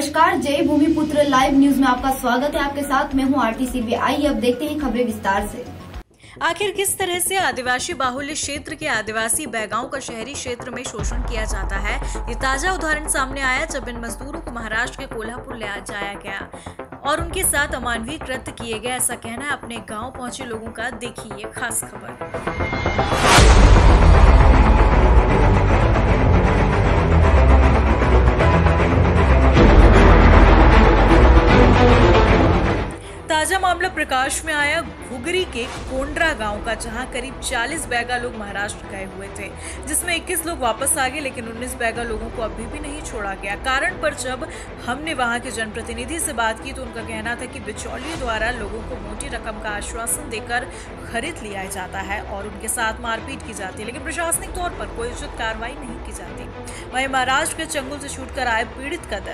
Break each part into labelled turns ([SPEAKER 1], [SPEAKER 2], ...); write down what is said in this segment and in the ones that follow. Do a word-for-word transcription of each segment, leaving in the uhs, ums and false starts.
[SPEAKER 1] नमस्कार, जय भूमिपुत्र live news में आपका स्वागत है। आपके साथ मैं हूं आरती सिर्वे। आइए अब देखते हैं खबरें विस्तार से।
[SPEAKER 2] आखिर किस तरह से आदिवासी बाहुल्य क्षेत्र के आदिवासी बैगाओं का शहरी क्षेत्र में शोषण किया जाता है, ये ताजा उदाहरण सामने आया जब इन मजदूरों को महाराष्ट्र के कोल्हापुर ले जाया गया और उनके साथ अमानवीय कृत्य किए गए, ऐसा कहना है अपने गांव पहुंचे लोगों का। देखिए ये खास खबर। ताजा मामला प्रकाश में आया घुगरी के कोंड्रा गांव का, जहां करीब चालीस बैगा लोग महाराष्ट्र गए हुए थे, जिसमें इक्कीस लोग वापस आ गए, लेकिन उन्नीस बैगा लोगों को अभी भी नहीं छोड़ा गया। कारण पर जब हमने वहां के जनप्रतिनिधि से बात की तो उनका कहना था कि बिचौलियों द्वारा लोगों को मोटी रकम का आश्वासन देकर खरीद लिया जाता है और उनके साथ मारपीट की जाती है, लेकिन प्रशासनिक तौर पर कोई उचित कार्रवाई नहीं की जाती। वहीं महाराष्ट्र के चंगुल से छूटकर आए पीड़ित का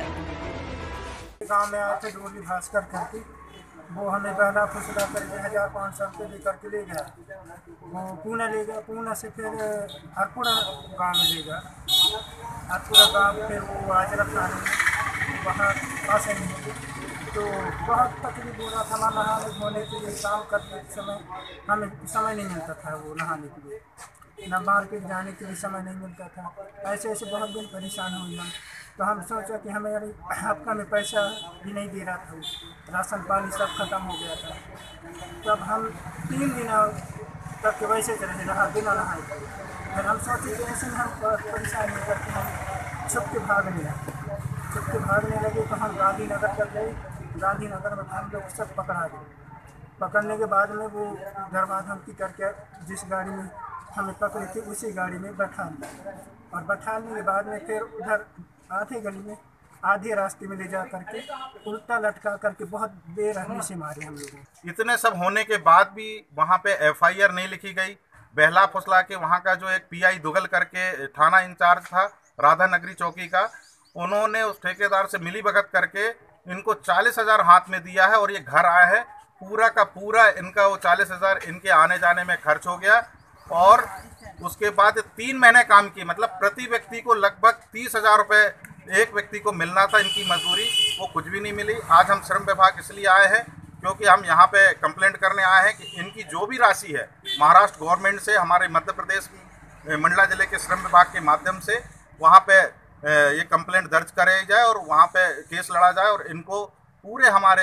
[SPEAKER 2] दर्द।
[SPEAKER 3] गाँव में आए थे डोली भास्कर करके, वो हमें पहला फुसला करके हज़ार पाँच सौ रुपये लेकर के ले गया। वो पुणे ले गया, पुणे से फिर हरपुरा गांव में ले गया। हरपुरा गांव फिर वो आजरफ थाने में वहाँ पास नहीं, तो बहुत तकलीफ हो रहा था। वहाँ नहाने धोने के लिए काम करते समय हमें समय नहीं मिलता था, वो नहाने के लिए न मार्केट जाने के लिए समय नहीं मिलता था। ऐसे ऐसे बहुत दिन परेशान हो गया। तो हम सोचा कि हमें यार आपका में पैसा भी नहीं दे रहा था, राशन पानी सब खत्म हो गया था। तब हम तीन दिन तक वैसे रहे रहा बिना नहाए। फिर हम सोचे कि ऐसे में हम परेशान नहीं करके हम छुप के भागने लगे छुप के भागने लगे तो हम गांधीनगर तक गए। गांधीनगर में हम लोग सब पकड़ा गए। पकड़ने के बाद में वो दरबार धमकी करके जिस गाड़ी में हमें पकड़े थे उसी गाड़ी में बैठा दिया और बैठाने के बाद में फिर उधर आधे गली में आधे रास्ते में ले जा करके उल्टा लटका करके बहुत बेरहमी से मारे हम लोगों।
[SPEAKER 4] इतने सब होने के बाद भी वहाँ पे एफ आई आर नहीं लिखी गई। बहला फुसला के वहाँ का जो एक पी आई दुगल करके थाना इंचार्ज था राधा नगरी चौकी का, उन्होंने उस ठेकेदार से मिली भगत करके इनको चालीस हजार हाथ में दिया है और ये घर आया है। पूरा का पूरा इनका वो चालीस हजार इनके आने जाने में खर्च हो गया और उसके बाद तीन महीने काम किए, मतलब प्रति व्यक्ति को लगभग तीस हजार रुपये एक व्यक्ति को मिलना था इनकी मजदूरी, वो कुछ भी नहीं मिली। आज हम श्रम विभाग इसलिए आए हैं क्योंकि हम यहाँ पे कंप्लेंट करने आए हैं कि इनकी जो भी राशि है महाराष्ट्र गवर्नमेंट से हमारे मध्य प्रदेश मंडला जिले के श्रम विभाग के माध्यम से वहाँ पे ये कंप्लेंट दर्ज कराई जाए और वहाँ पे केस लड़ा जाए और इनको पूरे हमारे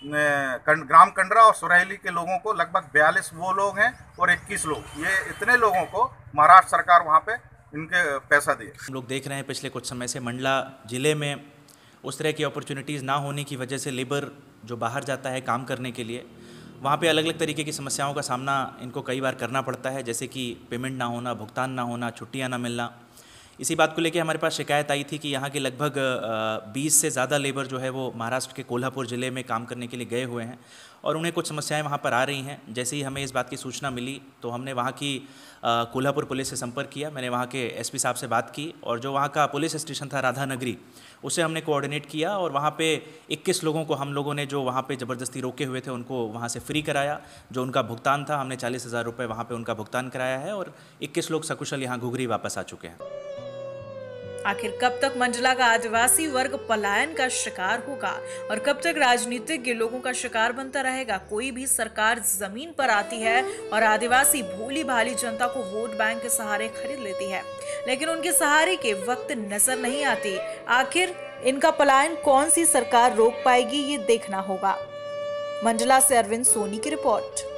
[SPEAKER 4] ग्राम कंडरा और सुरैली के लोगों को लगभग बयालीस वो लोग हैं और इक्कीस लोग, ये इतने लोगों को महाराष्ट्र सरकार वहाँ पे इनके पैसा दिए।
[SPEAKER 5] हम लोग देख रहे हैं पिछले कुछ समय से मंडला जिले में उस तरह की अपॉर्चुनिटीज़ ना होने की वजह से लेबर जो बाहर जाता है काम करने के लिए, वहाँ पे अलग अलग तरीके की समस्याओं का सामना इनको कई बार करना पड़ता है, जैसे कि पेमेंट ना होना, भुगतान ना होना, छुट्टियाँ ना मिलना। इसी बात को लेकर हमारे पास शिकायत आई थी कि यहाँ के लगभग बीस से ज़्यादा लेबर जो है वो महाराष्ट्र के कोल्हापुर ज़िले में काम करने के लिए गए हुए हैं और उन्हें कुछ समस्याएं वहाँ पर आ रही हैं। जैसे ही हमें इस बात की सूचना मिली तो हमने वहाँ की कोल्हापुर पुलिस से संपर्क किया। मैंने वहाँ के एस पी साहब से बात की और जो वहाँ का पुलिस स्टेशन था राधा नगरी, उसे हमने कोऑर्डिनेट किया और वहाँ पे इक्कीस लोगों को हम लोगों ने जो वहाँ पे ज़बरदस्ती रोके हुए थे उनको वहाँ से फ्री कराया। जो उनका भुगतान था हमने चालीस हज़ार रुपये वहाँ पर उनका भुगतान कराया है और इक्कीस लोग सकुशल यहाँ घुघरी वापस आ चुके हैं।
[SPEAKER 2] आखिर कब तक मंडला का आदिवासी वर्ग पलायन का शिकार होगा और कब तक राजनीतिज्ञ लोगों का शिकार बनता रहेगा? कोई भी सरकार जमीन पर आती है और आदिवासी भोली भाली जनता को वोट बैंक के सहारे खरीद लेती है, लेकिन उनके सहारे के वक्त नजर नहीं आती। आखिर इनका पलायन कौन सी सरकार रोक पाएगी, ये देखना होगा। मंडला से अरविंद सोनी की रिपोर्ट।